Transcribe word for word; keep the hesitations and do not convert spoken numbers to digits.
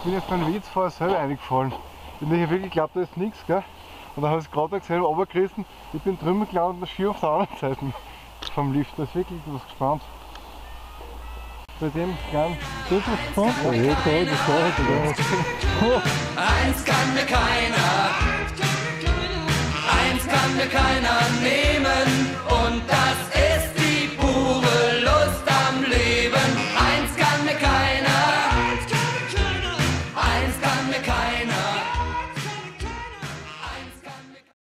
bin jetzt beim Witz vorher selber reingefallen. Ich habe wirklich geglaubt, da ist nichts, gell? Und dann habe ich es gerade gesehen, runtergerissen, ich bin drüber gelandet und das Ski auf der anderen Seite vom Lift. Da ist wirklich was gespannt. Bei dem kleinen, das ist was gespannt. Ja, ja, klar, das war halt Eins kann mir keiner, eins kann mir keiner nehmen.